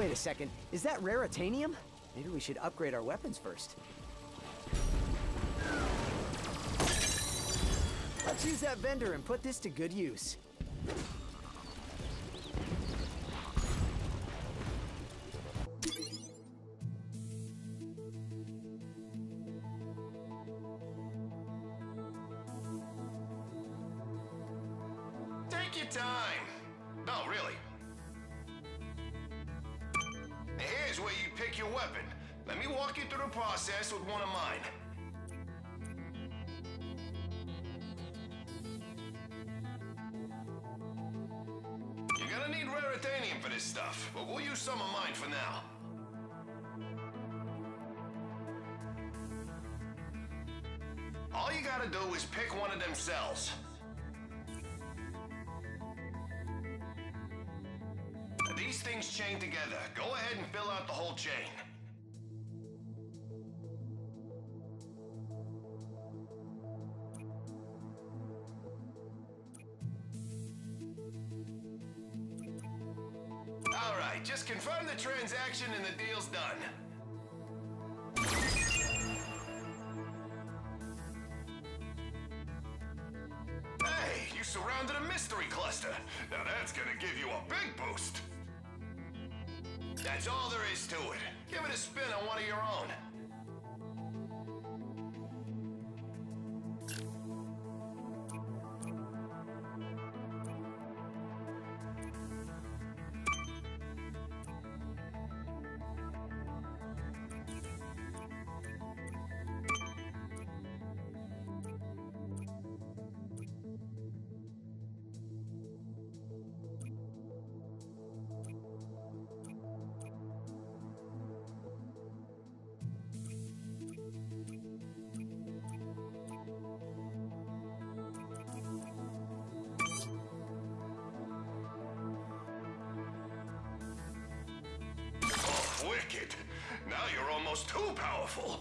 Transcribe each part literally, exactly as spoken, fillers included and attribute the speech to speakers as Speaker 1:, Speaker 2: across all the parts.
Speaker 1: Wait a second, is that raritanium? Maybe we should upgrade our weapons first. Let's use that vendor and put this to good use.
Speaker 2: Take your time. No, really. Here's where you pick your weapon. Let me walk you through the process with one of mine. You're gonna need raritanium for this stuff, but we'll use some of mine for now. All you gotta do is pick one of them cells. These things chain together. Go ahead and fill out the whole chain. All right, just confirm the transaction and the deal's done. Hey, you surrounded a mystery cluster. Now that's gonna give you a big boost. That's all there is to it. Give it a spin on one of your own. Wicked. Now you're almost too powerful.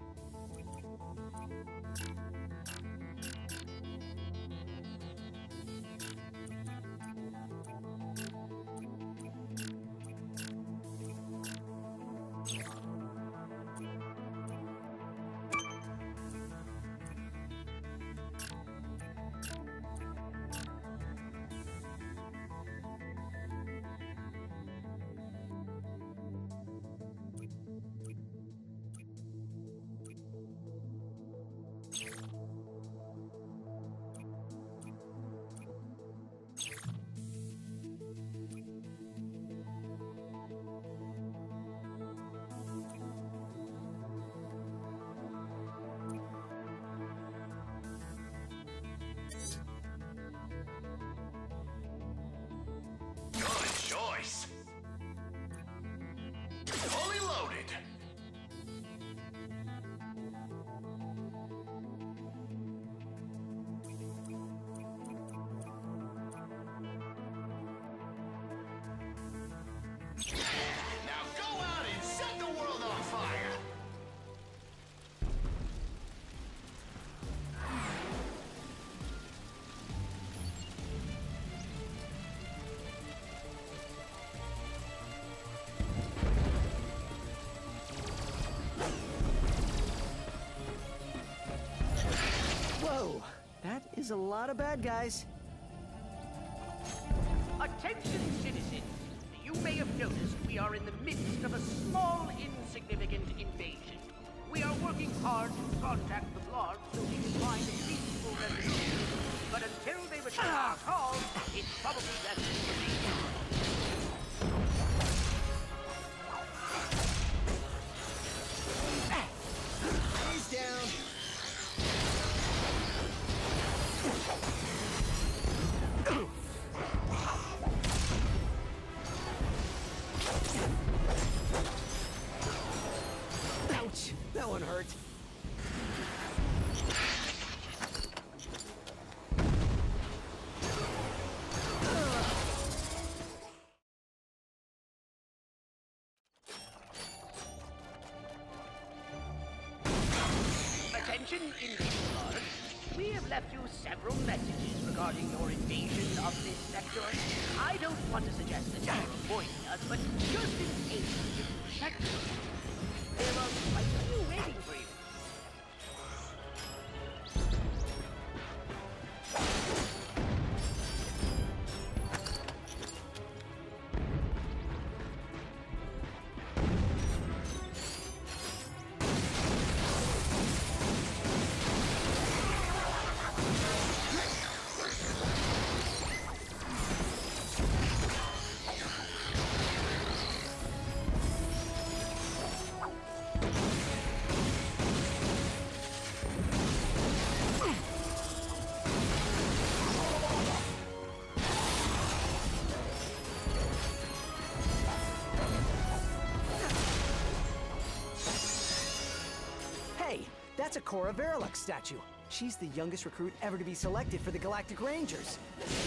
Speaker 2: Choice. Fully loaded. Now go out and set the world on fire.
Speaker 1: Whoa, that is a lot of bad guys.
Speaker 3: Attention, citizens! You may have noticed we are in the midst of a small, insignificant invasion. We are working hard to contact the Blarg so we can find a peaceful resolution. But until they return our call, it's probably best to remain.
Speaker 1: He's down. Ouch! That one hurt.
Speaker 3: Attention, Invader. We have left you several messages regarding your invasion of this sector. I don't want to suggest that disappoint us, but just in case you check them, there are quite a few waiting for you.
Speaker 1: That's a Cora Verilux statue. She's the youngest recruit ever to be selected for the Galactic Rangers.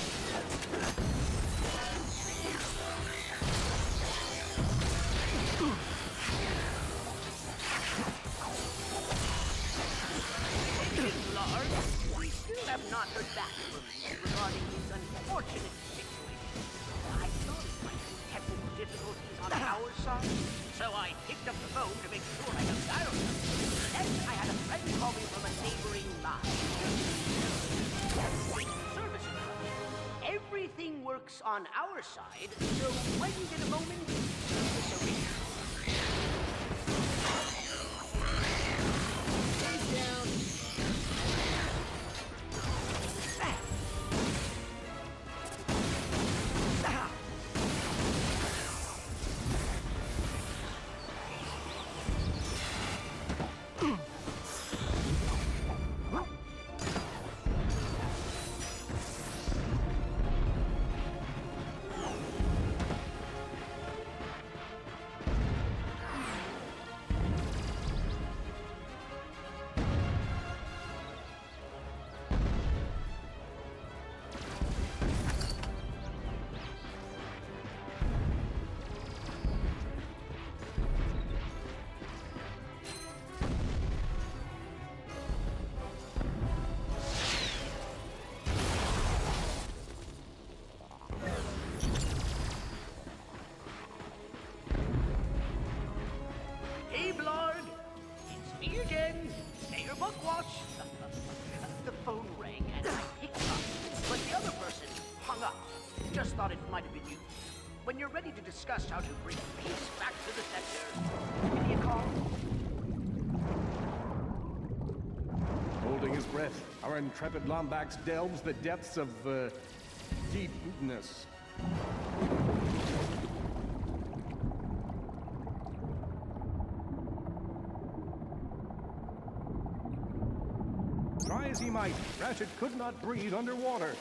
Speaker 3: Lord, we still have not heard back from you regarding this unfortunate situation. I thought it might be technical difficulties on our side, so I picked up the phone to make sure I could dial them. Then I had a friend call me from a neighboring line. Services. Everything works on our side, so when you get a moment, it's a ring.
Speaker 1: Face down.
Speaker 3: Hey, Blarg! It's me again, Mayor Buckwash. The phone rang and I picked up, but the other person hung up. Just thought it might have been you. When you're ready to discuss how to bring peace back to the sector, give me a call.
Speaker 4: Holding his breath, our intrepid Lombax delves the depths of, uh, deepness. Try as he might, Ratchet could not breathe underwater.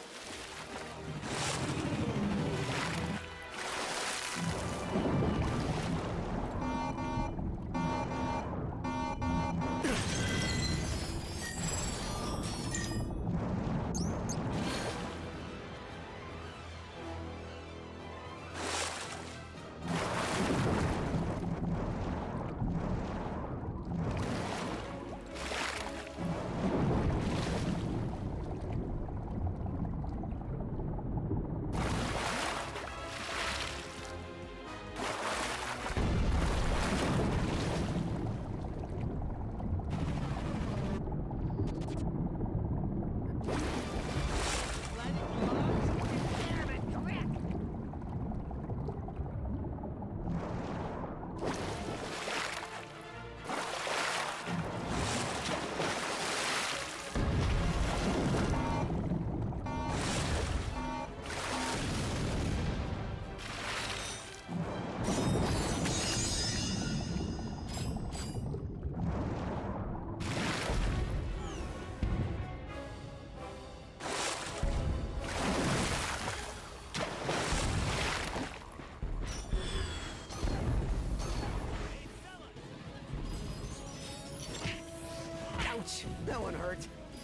Speaker 1: Ouch! That one hurt.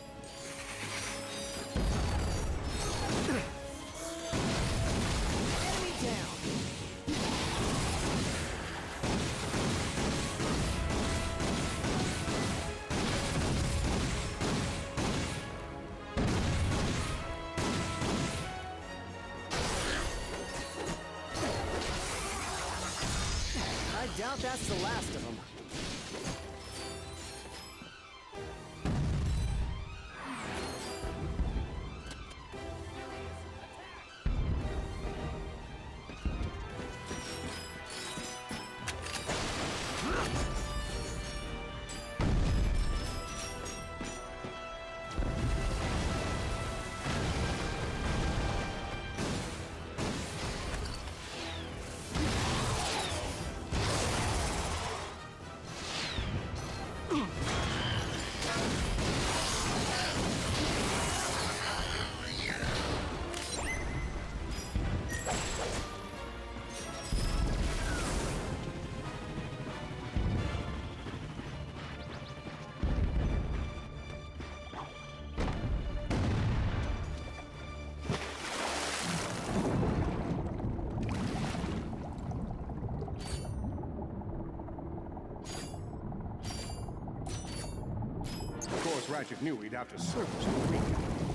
Speaker 1: Enemy down. doubt that's the last of them.
Speaker 4: Of course, Ratchet knew he'd have to service the week.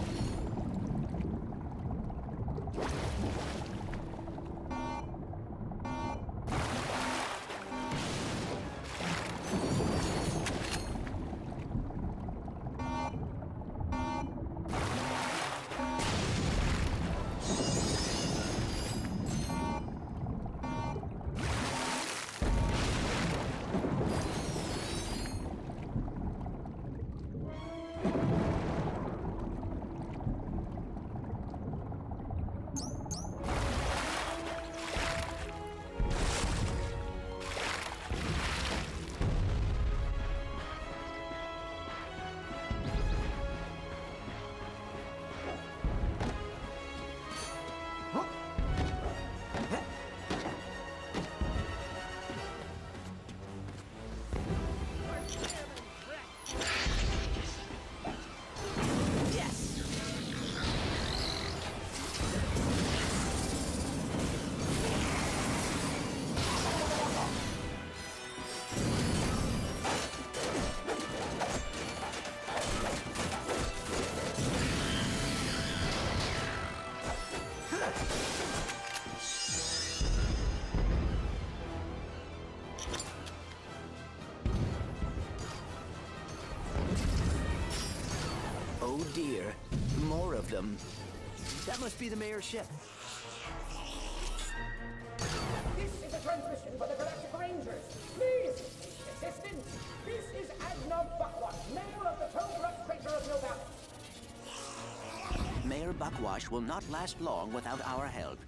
Speaker 1: Oh dear, more of them. That must be the mayor's ship.
Speaker 5: This is a transmission for the Galactic Rangers. Please, assistance. This is Adnov Buckwash, mayor of the Tobruk Crater of Nova.
Speaker 6: Mayor Buckwash will not last long without our help.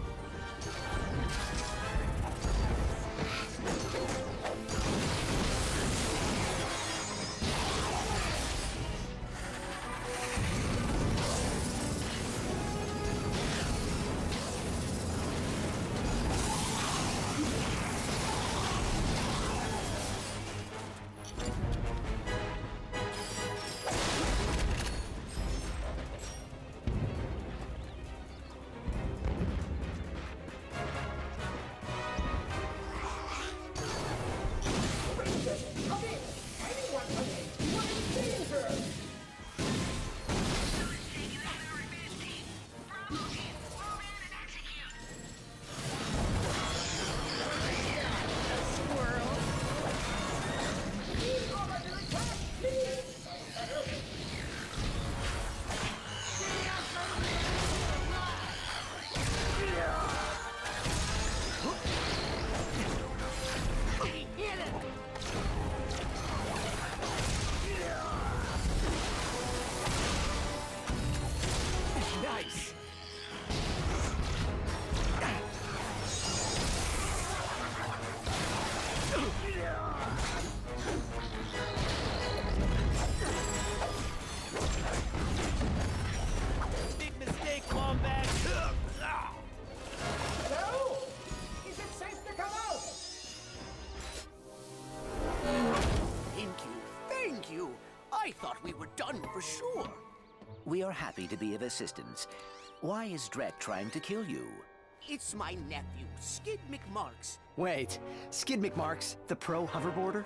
Speaker 3: For sure.
Speaker 6: We are happy to be of assistance. Why is Drek trying to kill you?
Speaker 3: It's my nephew, Skid McMarks.
Speaker 1: Wait, Skid McMarks, the pro hoverboarder?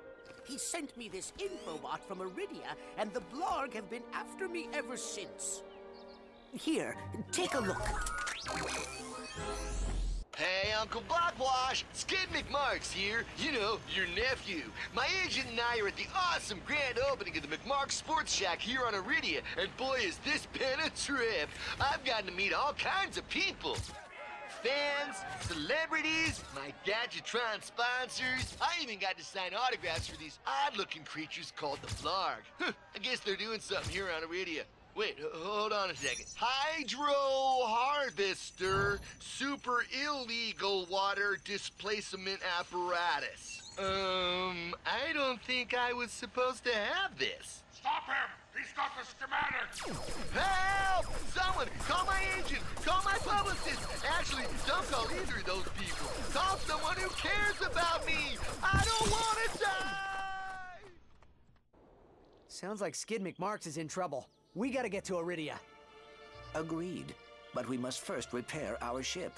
Speaker 3: He sent me this infobot from Iridia, and the Blarg have been after me ever since. Here, take a look.
Speaker 7: Hey, Uncle Blockwash, Skid McMarx here. You know, your nephew. My agent and I are at the awesome grand opening of the McMarx Sports Shack here on Iridia, and boy, is this been a trip. I've gotten to meet all kinds of people. Fans, celebrities, my Gadgetron sponsors. I even got to sign autographs for these odd-looking creatures called the Flarg. Huh, I guess they're doing something here on Iridia. Wait, hold on a second. Hydro Harvester Super Illegal Water Displacement Apparatus. Um, I don't think I was supposed to have this.
Speaker 2: Stop him! He's got the schematics!
Speaker 7: Help! Someone, call my agent, call my publicist. Actually, don't call either of those people. Call someone who cares about me. I don't want to die!
Speaker 1: Sounds like Skid McMarx is in trouble. We gotta get to Iridia.
Speaker 6: Agreed. But we must first repair our ship.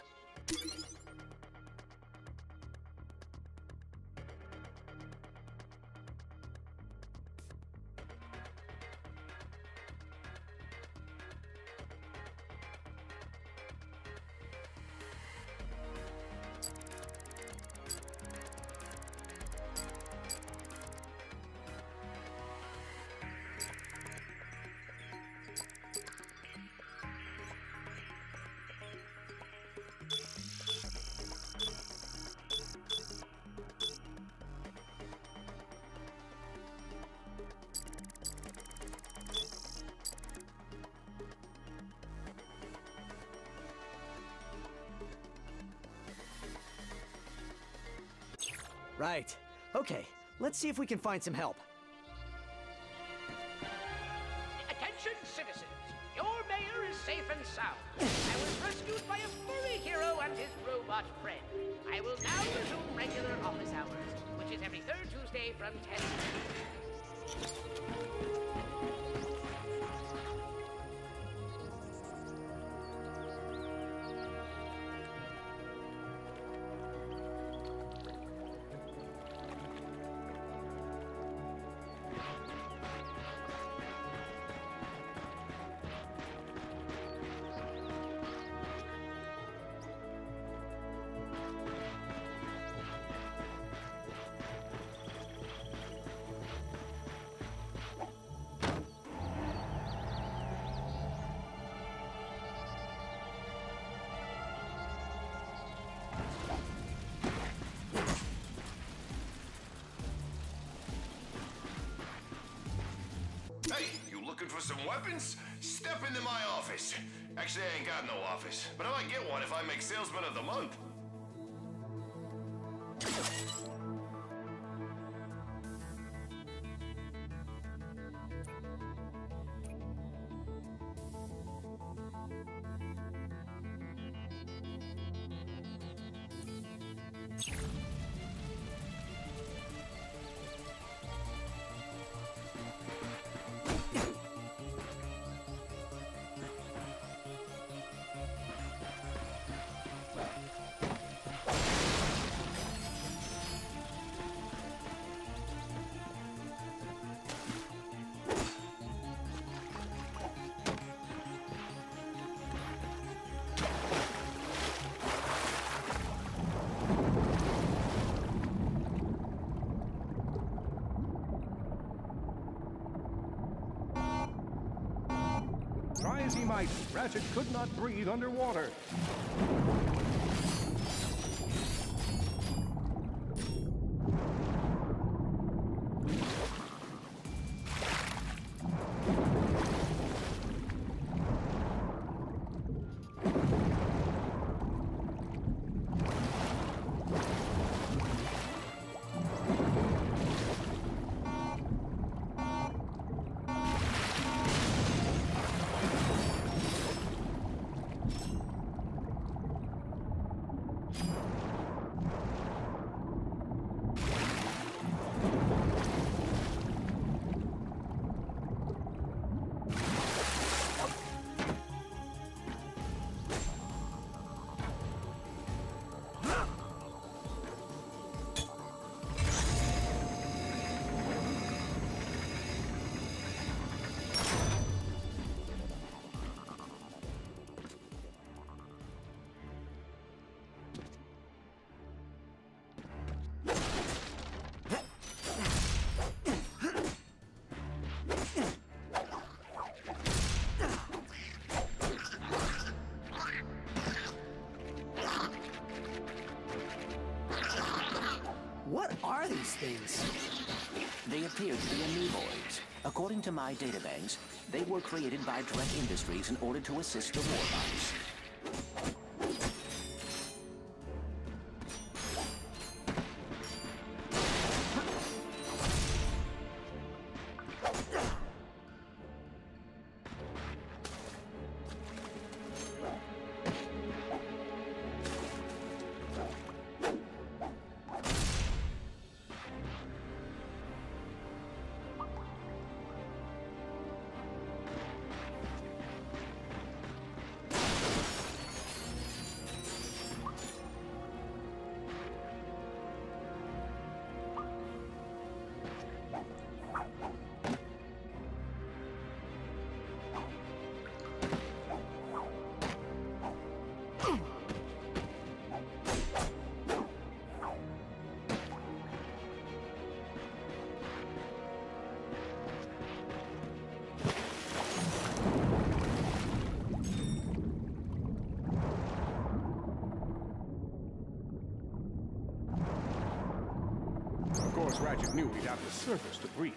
Speaker 1: Right. Okay, let's see if we can find some help.
Speaker 3: Attention, citizens. Your mayor is safe and sound. I was rescued by a furry hero and his robot friend. I will now resume regular office hours, which is every third Tuesday from ten.
Speaker 2: Hey, you looking for some weapons? Step into my office. Actually, I ain't got no office, but I might get one if I make Salesman of the Month.
Speaker 4: Try as he might, Ratchet could not breathe underwater.
Speaker 1: What are these things?
Speaker 6: They appear to be amoeboids. According to my databanks, they were created by Drek Industries in order to assist the warbots.
Speaker 4: Of course, Ratchet knew he'd have to surface to breathe.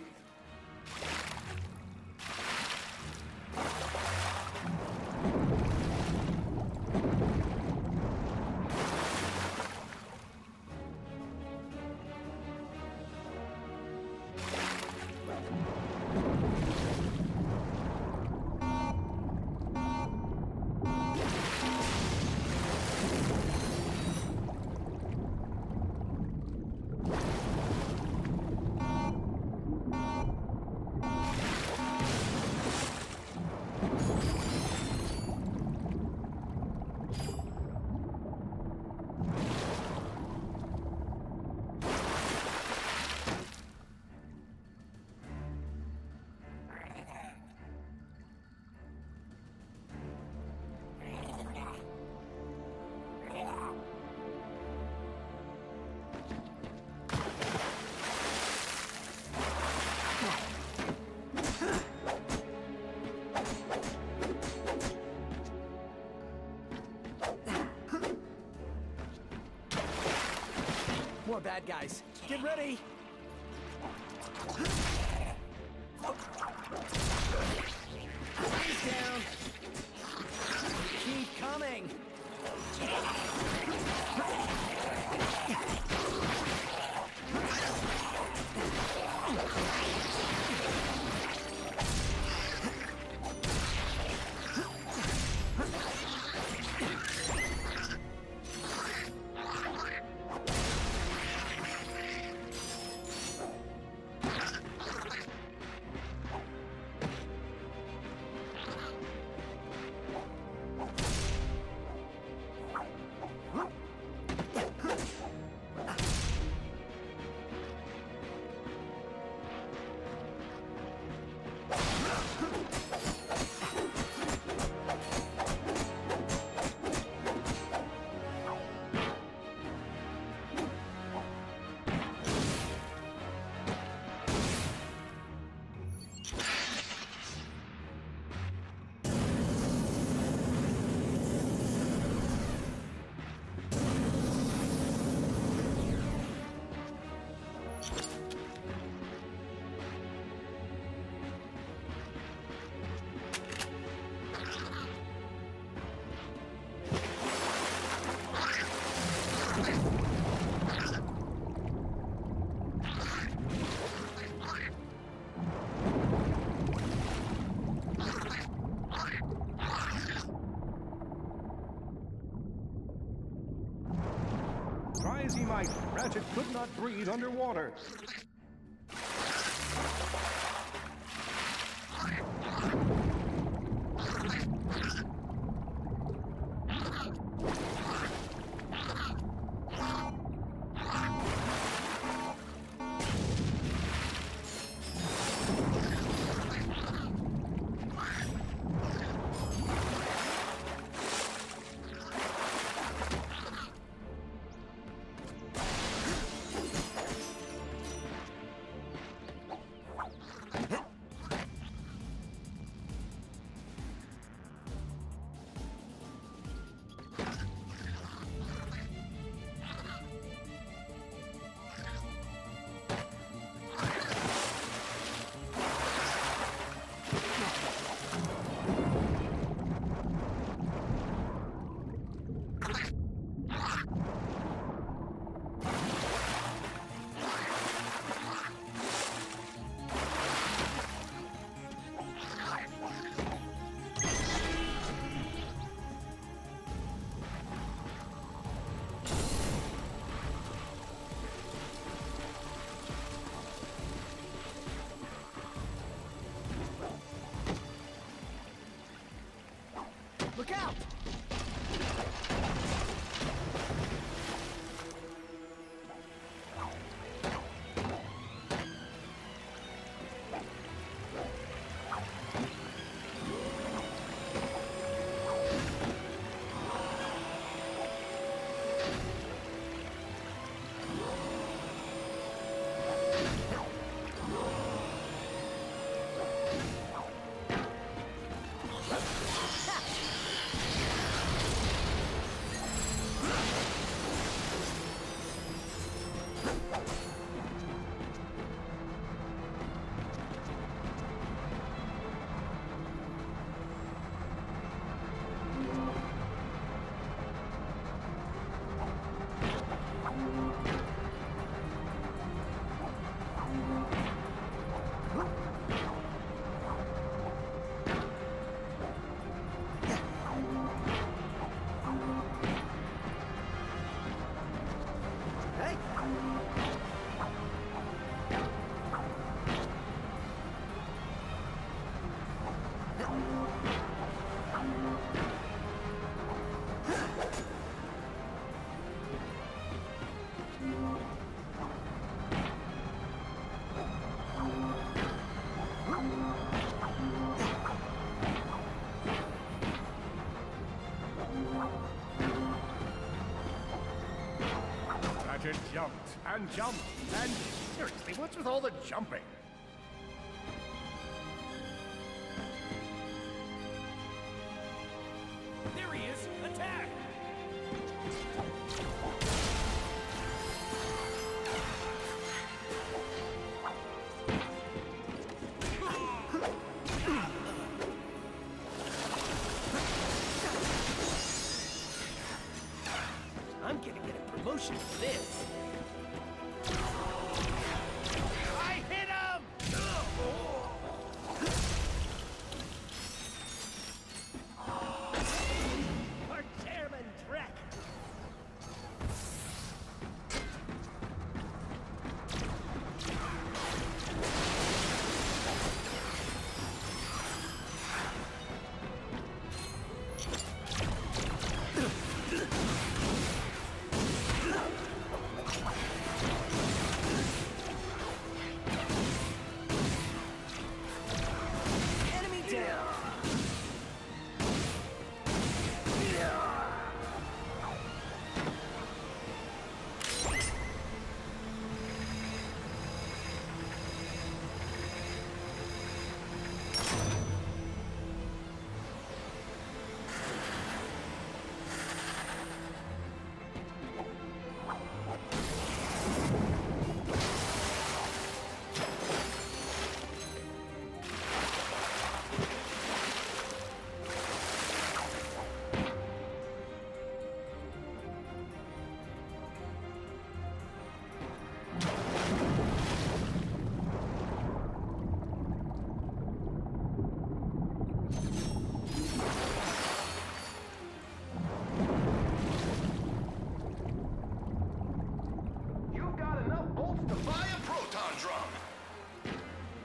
Speaker 1: More bad guys. Get ready! He's down! Keep coming!
Speaker 4: Try as he might, Ratchet could not breathe underwater. Ratchet jumped and jumped and... Seriously, what's with all the jumping?
Speaker 8: There he is! Attack!
Speaker 1: I'm gonna get a promotion for this.
Speaker 8: I hit him! For Chairman Drek!
Speaker 1: Enemy down.
Speaker 2: You've got enough bolts to buy a proton drum.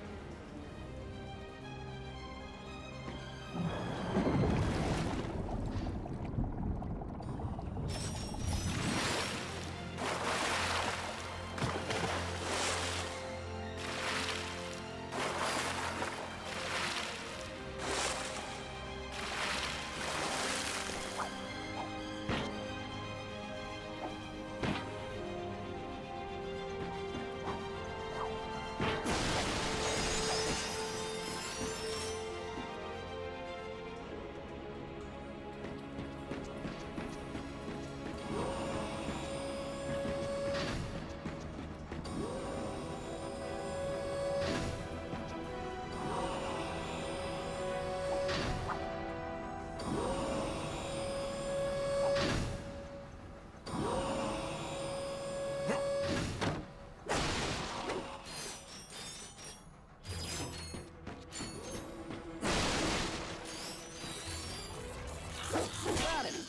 Speaker 1: Got him.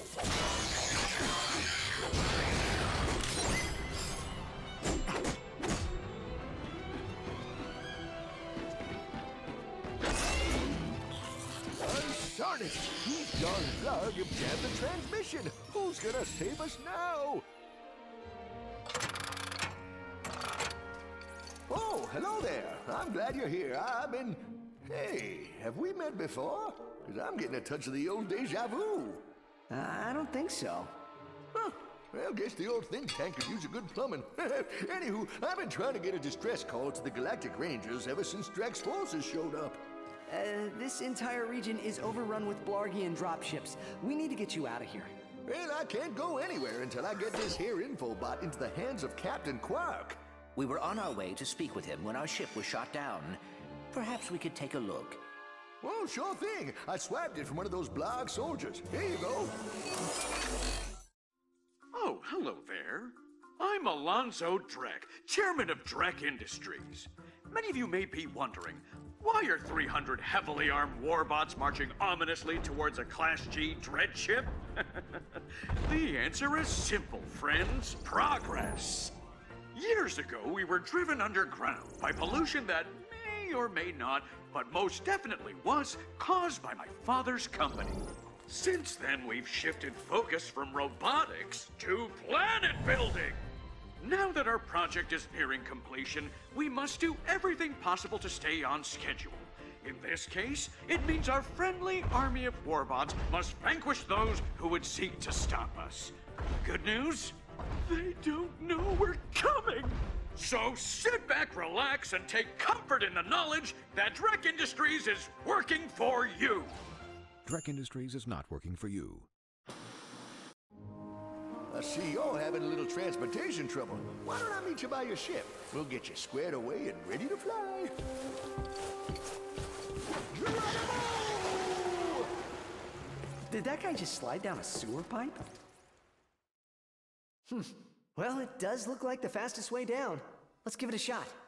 Speaker 9: Darn it! These darn Zug have jammed the transmission! Who's gonna save us now? Oh, hello there. I'm glad you're here. I've been... Hey, have we met before? Because I'm getting a touch of the old deja vu.
Speaker 1: Uh, I don't think so.
Speaker 9: Huh. Well, guess the old think tank could use a good plumbing. Anywho, I've been trying to get a distress call to the Galactic Rangers ever since Drek's forces showed up.
Speaker 1: Uh, this entire region is overrun with Blargian dropships. We need to get you out of here.
Speaker 9: Well, I can't go anywhere until I get this here infobot into the hands of Captain Quark.
Speaker 6: We were on our way to speak with him when our ship was shot down. Perhaps we could take a look.
Speaker 9: Well, sure thing. I swapped it from one of those Blarg soldiers. Here you go.
Speaker 10: Oh, hello there. I'm Alonzo Drek, chairman of Drek Industries. Many of you may be wondering, why are three hundred heavily armed warbots marching ominously towards a Class G dread ship? The answer is simple, friends. Progress. Years ago, we were driven underground by pollution that may or may not, but most definitely was, caused by my father's company. Since then, we've shifted focus from robotics to planet building. Now that our project is nearing completion, we must do everything possible to stay on schedule. In this case, it means our friendly army of warbots must vanquish those who would seek to stop us. Good news? They don't know we're coming! So sit back, relax, and take comfort in the knowledge that Drek Industries is working for you!
Speaker 11: Drek Industries is not working for you.
Speaker 9: I see you're having a little transportation trouble. Why don't I meet you by your ship? We'll get you squared away and ready to fly.
Speaker 1: Did that guy just slide down a sewer pipe? Hmm. Well, it does look like the fastest way down. Let's give it a shot.